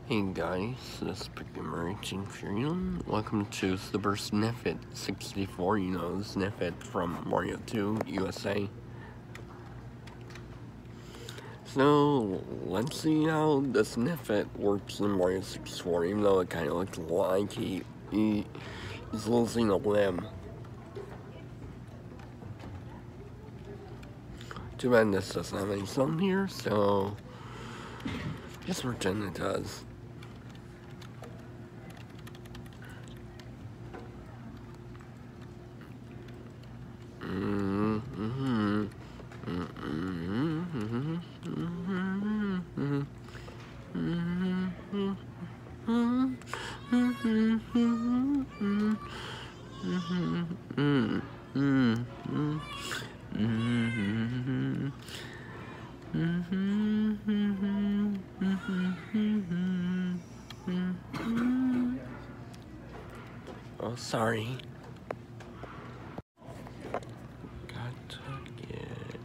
Hey guys, this is Gamer 18. Welcome to Super Sniffit 64, Sniffit from Mario 2 USA. So, let's see how the Sniffit works in Mario 64, even though it kind of looks like he's losing a limb. Too bad this doesn't have any sound here, so just pretend it does. Oh, sorry. Got to get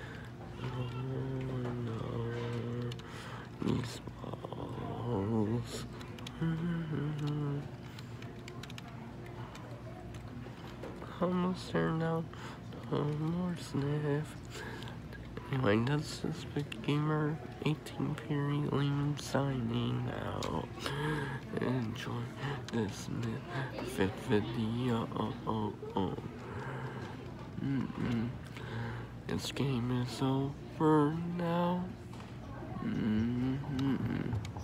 these balls. Almost turned out. No more sniff. Anyway, this is Big Gamer 18 period Lehman signing out. Enjoy this Sniffit video. This game is over now.